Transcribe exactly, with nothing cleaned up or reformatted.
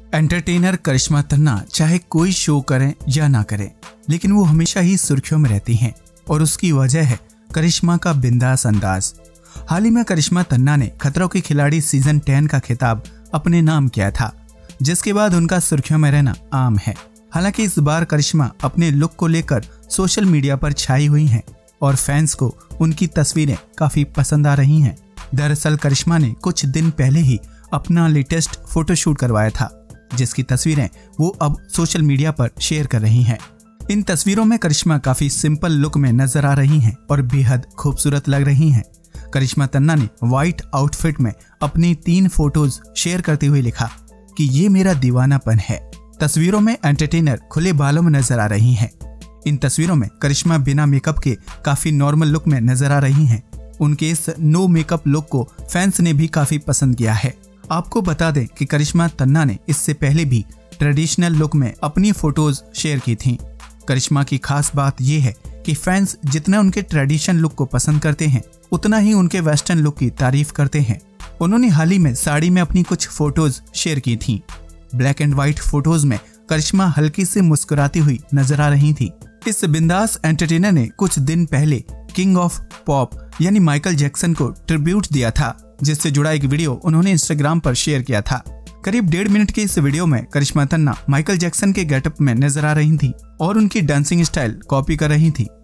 Entertainer Karishma Tanna चाहे कोई show करें या ना करें, लेकिन वो हमेशा ही सुर्खियों में रहती हैं और उसकी वजह है करिश्मा का बिंदास अंदाज। हाल ही में करिश्मा तन्ना ने खतरों के खिलाड़ी सीजन टेन का खिताब अपने नाम किया था, जिसके बाद उनका सुर्खियों में रहना आम है। हालांकि इस बार करिश्मा अपने लुक को लेकर सोशल मीडिया पर छाई हुई हैं और फैंस को उनकी तस्वीरें काफी पसंद आ रही हैं। दरअसल करिश्मा ने कुछ दिन पहले ही अपना लेटेस्ट फोटोशूट करवाया था, जिसकी तस्वीरें वो अब सोशल मीडिया पर शेयर कर रही हैं। इन तस्वीरों में करिश्मा काफी सिंपल लुक में नजर आ रही हैं और बेहद खूबसूरत लग रही हैं। करिश्मा तन्ना ने व्हाइट आउटफिट में अपनी तीन फोटोज शेयर करते हुए लिखा कि ये मेरा दीवानापन है। तस्वीरों में एंटरटेनर खुले बालों में नजर आ रही हैं। इन तस्वीरों में करिश्मा बिना मेकअप के काफी नॉर्मल लुक में नजर आ रही हैं। उनके इस नो मेकअप लुक को फैंस ने भी काफी पसंद किया है। आपको बता दें कि करिश्मा तन्ना ने इससे पहले भी ट्रेडिशनल लुक में अपनी फोटोज शेयर की थीं। करिश्मा की खास बात यह है कि फैंस जितना उनके ट्रेडिशन लुक को पसंद करते हैं, उतना ही उनके वेस्टर्न लुक की तारीफ करते हैं। उन्होंने हाल ही में साड़ी में अपनी कुछ फोटोज शेयर की थीं। ब्लैक एंड व्हाइट फोटोज में करिश्मा हल्की से मुस्कुराती हुई नजर आ रही थी। इस बिंदास एंटरटेनर ने कुछ दिन पहले किंग ऑफ पॉप यानी माइकल जैक्सन को ट्रिब्यूट दिया था, जिससे जुड़ा एक वीडियो उन्होंने इंस्टाग्राम पर शेयर किया था। करीब डेढ़ मिनट के इस वीडियो में करिश्मा तन्ना माइकल जैक्सन के गेटअप में नजर आ रही थी और उनकी डांसिंग स्टाइल कॉपी कर रही थी।